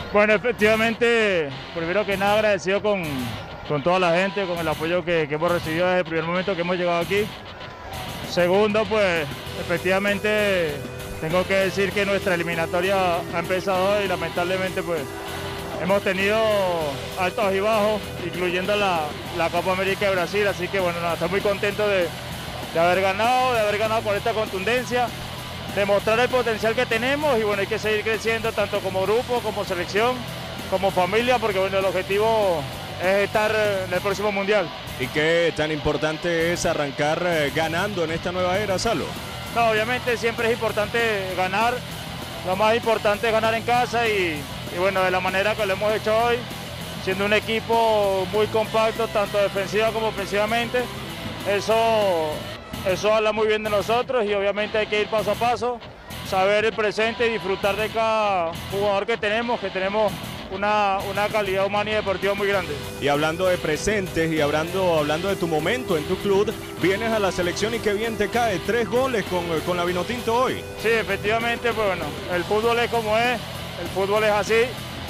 Bueno, efectivamente, primero que nada agradecido con toda la gente, con el apoyo que hemos recibido desde el primer momento que hemos llegado aquí. Segundo, pues efectivamente tengo que decir que nuestra eliminatoria ha empezado hoy y lamentablemente pues hemos tenido altos y bajos, incluyendo la Copa América de Brasil, así que bueno, nada, estoy muy contento de haber ganado con esta contundencia, demostrar el potencial que tenemos y bueno, hay que seguir creciendo tanto como grupo, como selección, como familia, porque bueno, el objetivo es estar en el próximo Mundial. ¿Y qué tan importante es arrancar ganando en esta nueva era, Salo? No, obviamente siempre es importante ganar, lo más importante es ganar en casa y bueno, de la manera que lo hemos hecho hoy, siendo un equipo muy compacto, tanto defensiva como ofensivamente, eso habla muy bien de nosotros y obviamente hay que ir paso a paso, saber el presente y disfrutar de cada jugador que tenemos una calidad humana y deportiva muy grande. Y hablando de presentes y hablando de tu momento en tu club, vienes a la selección y qué bien te cae, 3 goles con la Vinotinto hoy. Sí, efectivamente, pues bueno, el fútbol es como es, el fútbol es así.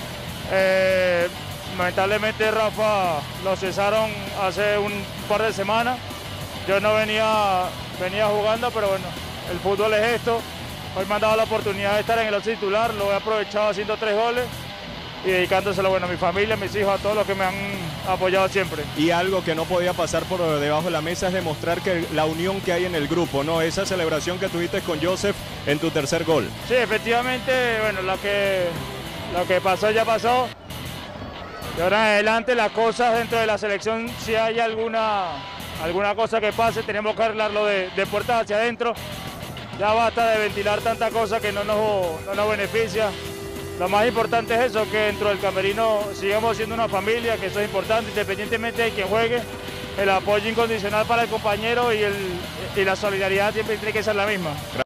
Lamentablemente Rafa lo cesaron hace un par de semanas, yo no venía jugando, pero bueno, el fútbol es esto. Hoy me han dado la oportunidad de estar en el 11 titular, lo he aprovechado haciendo 3 goles y dedicándoselo bueno, a mi familia, a mis hijos, a todos los que me han apoyado siempre. Y algo que no podía pasar por debajo de la mesa es demostrar que la unión que hay en el grupo, ¿no? Esa celebración que tuviste con Joseph en tu tercer gol. Sí, efectivamente, bueno, lo que pasó ya pasó. De ahora en adelante las cosas dentro de la selección, si hay alguna cosa que pase, tenemos que arreglarlo de puertas hacia adentro. Ya basta de ventilar tanta cosa que no nos beneficia. Lo más importante es eso, que dentro del camerino sigamos siendo una familia, que eso es importante, independientemente de quien juegue, el apoyo incondicional para el compañero y la solidaridad siempre tiene que ser la misma.